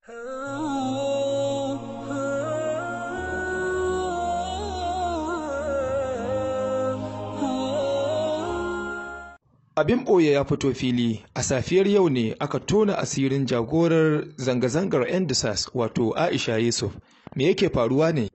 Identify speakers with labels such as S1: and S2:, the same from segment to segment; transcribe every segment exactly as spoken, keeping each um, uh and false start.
S1: Abin ɓoye ya fito fili a safiyar yau ne aka tona asirin jagorar zanga-zangar Endsars wato Aisha Yusuf. Me yake faruwa ne?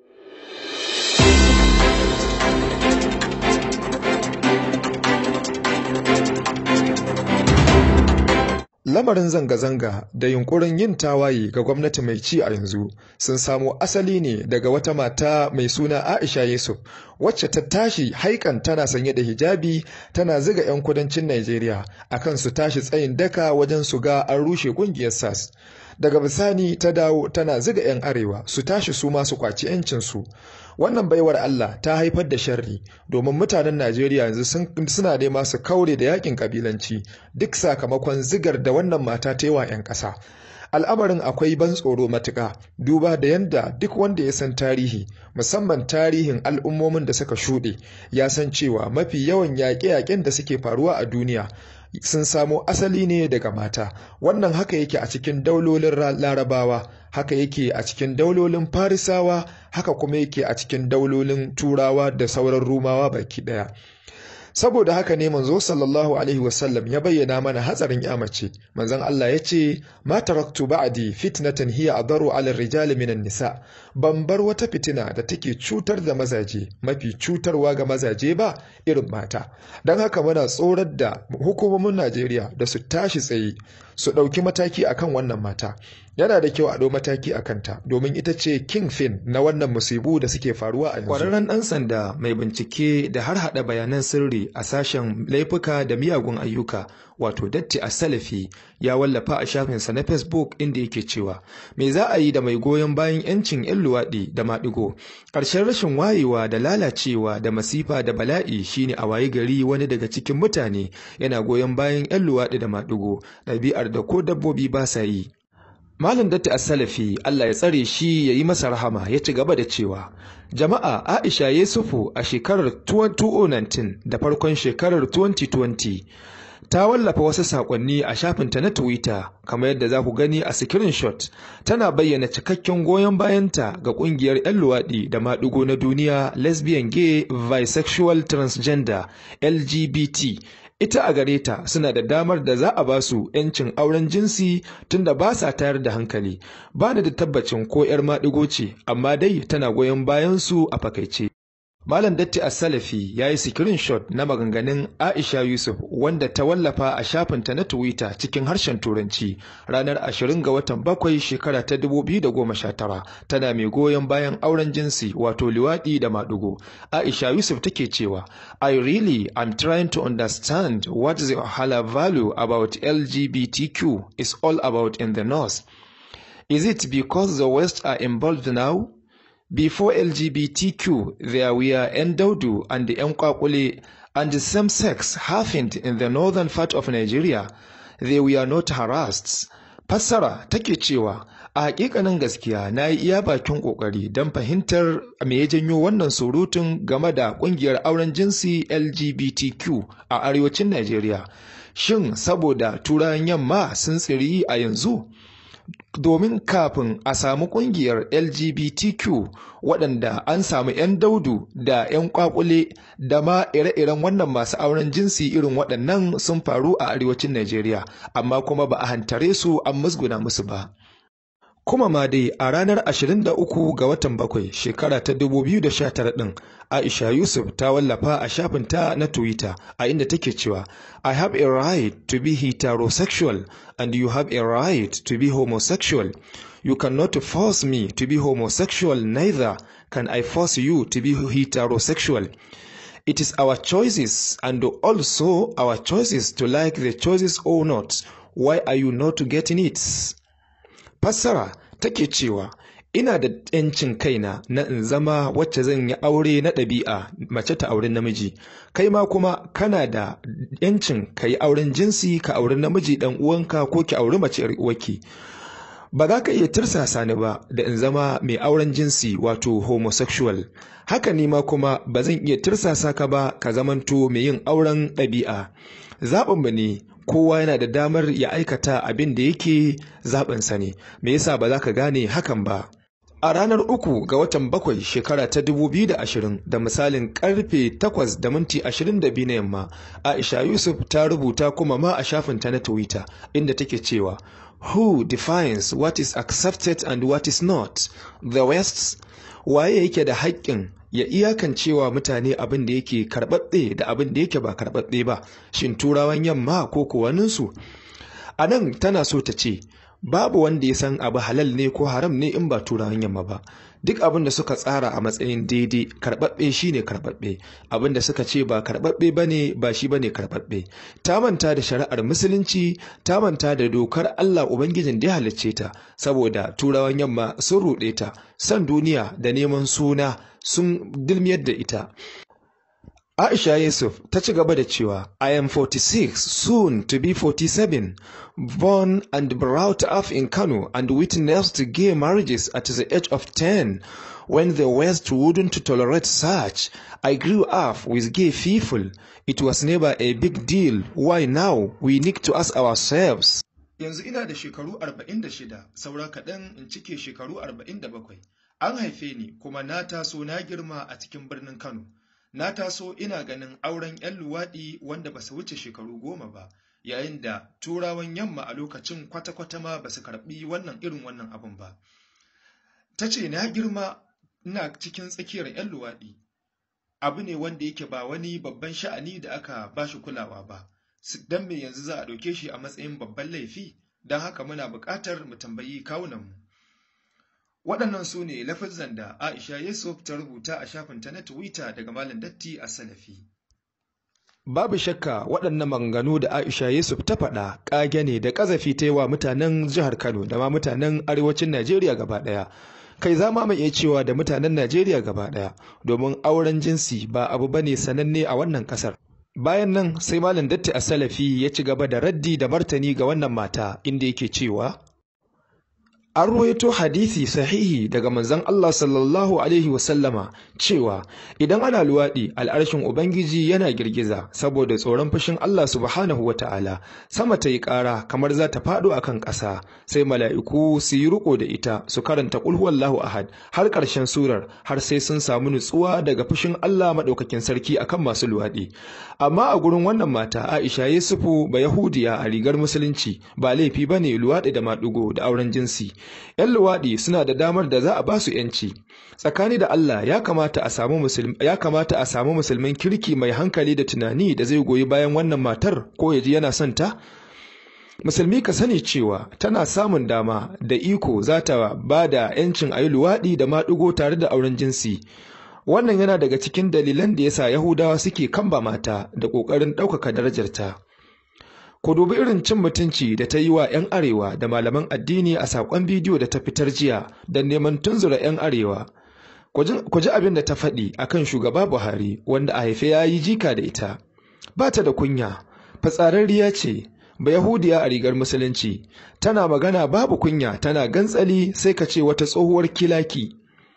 S1: Lamarin zanga-zanga da yunkurin yin tawaye ga gwamnati mai ci a yanzu sun samo asali ne daga wata mata mai suna Aisha Yusuf wacce ta tashi haikan tana sanye da hijabi tana ziga 'yan kudancin Najeriya akan su tashi tsayin daka wajen su ga an rushe kungiyar S A S. Daga bisani ta dawo tana ziga 'yan arewa su tashi su ma su kwaci 'yancinsu. Wannan baiwar Allah ta haifar da sharri domin mutanen Najeriya yanzu suna nema su kaure da yakin kabilanci duk sakamakon zigar da wannan mata ta yi wa 'yan ƙasa. Al'amarin akwai ban tsoro matuƙa duba da yanda duk wanda ya san tarihi musamman tarihin al'ummomin da suka shuɗe ya san cewa mafi yawan yaƙe-yaƙen da suke faruwa a duniya sun samo asali ne daga mata. Wannan haka yake a cikin daulolin larabawa, haka yake a cikin daulolin farisawa, haka kuma yake a cikin daulolin turawa da sauran rumawa baki ɗaya. Saboda haka ne manzo sallallahu alaihi wasallam ya bayyana mana hatsarin yamace. Manzon Allah ya ce ma taraktu ba'di fitnatan hiya adaru ala rijali minan nisa. Ban bar wata fitina da take cutar da mazaje mafi cutarwa ga mazaje ba irin mata. Dan haka muna tsorar da hukumomin Najeriya da su tashi tsaye su ɗauki mataki akan wannan mata. Yana da kyau a ɗau mataki a kanta domin ita ce kingpin na wannan musibu da suke faruwa a yanzu. Ƙwararren ɗan sanda mai bincike da har haɗa bayanan sirri a sashen laifuka da miyagun ayyuka wato Datti As-Salafi ya wallafa a shafinsa na Facebook inda yake cewa me za a yi da mai goyon bayan 'yancin 'yan luwaɗi da maɗigo. Ƙarshen rashin wayewa da lalacewa da masifa da bala'i shine a wayi gari wani daga cikin mutane yana goyon bayan 'yan luwaɗi da maɗigo, ɗabi'ar da ko dabbobi ba sa yi. Malam Datti As-Salafi Allah ya tsare shi ya yi masa rahama ya ci gaba da cewa jama'a Aisha Yusufu a shekarar dubu biyu da tara da farkon shekarar dubu biyu da ashirin ta wallafa wasu sakonni a shafinta na Twitter kamar yadda za ku gani a screenshot. Tana bayyana cikakken goyon bayanta ga kungiyar 'yan luwaɗi da maɗigo na duniya lesbian, gay, bisexual, transgender, L G B T. Ita a gare ta suna da damar da za a ba su 'yancin auren jinsi tunda ba sa tayar da hankali. Ba da tabbacin ko 'yar maɗigo ce, amma dai tana goyon bayan su a fakaice. Malam Datti As-Salafi ya yi screenshot na maganganun Aisha Yusuf wanda ta wallafa a shafinta na Twitter cikin harshen Turanci ranar ashirin ga watan bakwai shekara ta dubu biyu da goma sha tara tana mai goyon bayan auren jinsi wato liwaɗi da maɗigo. Aisha Yusuf take cewa I really am trying to understand what the hala value about L G B T Q is all about in the North. Is it because the West are involved now? Before L G B T Q, there were Endaudu and the Enkwakule, and the same sex happened in the northern part of Nigeria. They were not harassed. Fassara take cewa a hakikanin gaskiya na yi iya bakin kokari don fahimtar me ya janyo wannan surutun game da kungiyar auren jinsi L G B T Q a arewacin Nigeria. Shin saboda turawan yamma sun tsiri a yanzu? Domin kafin a samu kungiyar L G B T Q waɗanda an samu 'yan daudu da 'yan kwakule da ma ire-iren wannan masu auren jinsi irin waɗannan sun faru a arewacin Najeriya, amma kuma ba a hantare su an musguna musu ba. Kuma ma dai a ranar ashirin da uku ga watan bakwai shekara ta dubu biyu da sha tara ɗin Aisha Yusuf ta wallafa a shafinta na Twitter a inda take cewa I have a right to be heterosexual and you have a right to be homosexual. You cannot force me to be homosexual, neither can I force you to be heterosexual. It is our choices and also our choices to like the choices or not. Why are you not getting it? Fassara take cewa ina da ‘yancin kaina na in zama wacce zan yi aure na ɗabi'a mace ta auren namiji, kai ma kuma kana da ‘yancin ka yi auren jinsi ka auri namiji ɗan uwanka ko ki auri mace ‘yar uwarki. Ba za ka iya tirsasa ni ba da in zama mai auren jinsi wato homosexual, haka ni ma kuma ba zan iya tirsasa ka ba ka zamanto mai yin auren ɗabi'a. Zaɓinmu ne kowa yana da damar ya aikata abin da yake zaɓinsa ne, me yasa ba za ka gane hakan ba? A ranar uku ga watan bakwai shekara ta dubu biyu da ashirin da misalin karfe takwas da minti ashirin da biyu na yamma, Aisha Yusuf ta rubuta kuma ma a shafinta na Twitter inda take cewa Who defines what is accepted and what is not? The West? Waye yake da haƙƙin ya iyakancewa mutane abin da yake karɓaɓɓe da abin da yake ba karɓaɓɓe ba, shin turawan yamma ko kuwaninsu? A nan tana so ta ce, babu wanda ya san abu halal ne ko haram ne in ba turawan yamma ba. Duk abin da suka tsara a matsayin daidai karɓaɓɓe shi ne karɓaɓɓe, abin da suka ce ba karɓaɓɓe ba ne ba shi ba ne karɓaɓɓe. Ta manta da shari'ar musulunci, ta manta da dokar Allah Ubangijin da ya halicce ta, saboda turawan yamma sun ruɗe ta, son duniya da neman suna sun dilmiyar da ita. Aisha Yusuf ta ci gaba da cewa, I am forty-six, soon to be forty-seven, born and brought up in Kano and witnessed gay marriages at the age of ten, when the West wouldn't tolerate such. I grew up with gay people. It was never a big deal. Why now? We need to ask ourselves. Yanzu ina da shekaru arba'in da shida, saura kaɗan in cike shekaru arba'in da bakwai. An haife ni kuma na taso na girma a cikin birnin Kano. Na taso ina ganin auren 'yan luwaɗi wanda ba su wuce shekaru goma ba, yayin da turawan yamma a lokacin kwata-kwata ma ba su karɓi wannan irin wannan abin ba. Ta ce na girma ina cikin tsakiyar 'yan luwaɗi, abu ne wanda yake ba wani babban sha'ani da aka ba shi kulawa ba, don me yanzu za a ɗauke shi a matsayin babban laifi, don haka muna buƙatar mu tambayi kawunanmu. Waɗannan su ne lafazan da Aisha Yusuf ta rubuta a shafinta na Twitter daga Malam Datti a Salafi. Babu shakka waɗannan maganganu da Aisha Yusuf ta faɗa ƙage ne da ƙazafi ta yi wa mutanen jihar Kano da ma mutanen arewacin Najeriya gaba ɗaya. Kai za ma iya cewa da mutanen Najeriya gaba ɗaya, domin auren jinsi ba abu bane sananne a wannan ƙasar. Bayan nan sai Malam Datti a Salafi ya ci gaba da raddi da martani ga wannan mata inda yake cewa An ruwaito hadisi sahihi daga manzon Allah sallallahu alaihi wasallama cewa idan ana luwaɗi al'arshin Ubangiji yana girgiza saboda tsoron fushin Allah subhanahu wata'ala, sama ta yi ƙara kamar za ta faɗo a kan ƙasa, sai mala'iku su yi riƙo da ita su karanta ƙul huwallahu ahad har ƙarshen surar har sai sun samu nutsuwa daga fushin Allah maɗaukakin sarki akan masu luwaɗi. Amma a gurin wannan mata Aisha Yusufu ba Yahudiya a rigar musulunci ba laifi bane luwaɗi da maɗigo da auren jinsi. ‘Yan luwaɗi suna da damar da za a ba su ‘yanci. Tsakani da Allah ya kamata a samu musulmin kirki mai hankali da tunani da zai goyi bayan wannan matar ko ya ji yana son ta? Musulmi ka sani cewa tana samun dama da iko za ta ba da ‘yancin a yi luwaɗi da maɗigo tare da auren jinsi. Wannan yana daga cikin dalilan da ya sa Yahudawa suke kamba mata da ƙoƙarin ɗaukaka darajarta. Ku dubi irin cin mutunci da ta yi wa 'yan arewa da malaman addini a saƙon bidiyo da ta fitar jiya don neman tunzura 'yan arewa. Ku ji abin da ta faɗi a kan shugaba Buhari wanda a haife ya yi jika da ita. Ba ta da kunya, fitsararriya ce, ba Yahudiya a rigar musulunci, tana magana babu kunya, tana gantsali sai ka ce wata tsohuwar kilaki.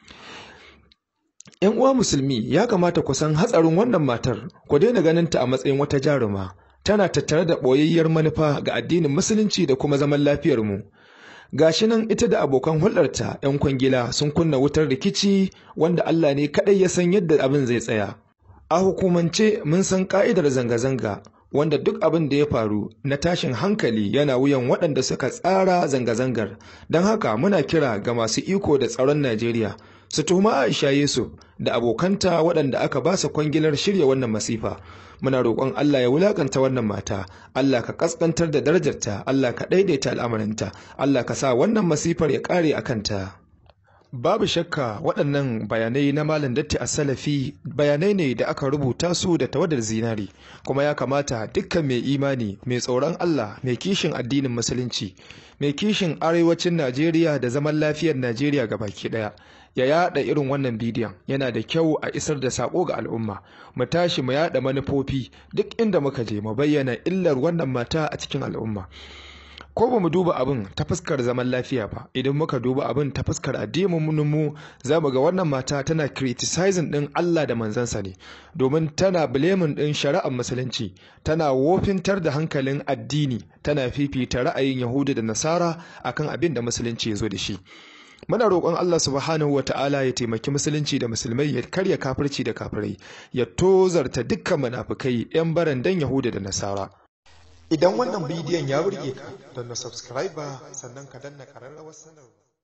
S1: ‘Yan uwa musulmi ya kamata ku san hatsarin wannan matar, ku daina ganinta a matsayin wata jaruma. Tana tattare da ɓoyayyar manufa ga addinin musulunci da kuma zaman lafiyarmu. Gashi nan ita da abokan hulɗarta 'yan kwangila sun kunna wutar rikici wanda Allah ne kaɗai ya san yadda abin zai tsaya. A hukumance mun san ƙa'idar zanga-zanga wanda duk abin da ya faru na tashin hankali yana wuyan waɗanda suka tsara zanga-zangar. Don haka muna kira ga masu iko da tsaron Najeriya su tuhumi Aisha Yusuf da abokanta waɗanda aka ba su kwangilar shirya wannan masifa. Muna roƙon Allah ya wulakanta wannan mata, Allah ka kaskantar da darajarta, Allah ka daidaita al'amarinta, Allah ka sa wannan masifar ya ƙare a kanta. Babu shakka waɗannan bayanai na Malam Datti a Salafi bayanai ne da aka rubuta su da tawadar zinari, kuma ya kamata dukkan mai imani, mai tsoron Allah, mai kishin addinin musulunci, mai kishin arewacin Najeriya da zaman lafiyar Najeriya gabaki ɗaya ya yada irin wannan bidiyon. Yana da kyau a isar da sako ga al'umma, mu tashi mu yada manufofi duk inda muka je mu bayyana illar wannan mata a cikin al'umma. ko ba mu duba abin ta fuskar zaman lafiya ba, idan muka duba abin ta fuskar addinin mu za mu ga wannan mata tana criticizing din Allah da manzansa ne, domin tana blaming din shari'ar musulunci, tana wofintar da hankalin addini, tana fifita ra'ayin Yahudu da Nasara akan abin da musulunci ya zo da shi. Muna roƙon Allah subhanahu wa ta'ala ya taimaki musulunci da musulmai, ya karya kafirci da kafirai, ya tozarta dukkan munafukai 'yan barandan Yahudu da Nasara. Idan wannan bidiyon ya burge ka, don na subscribe sannan ka danna ƙararrawar sanarwa.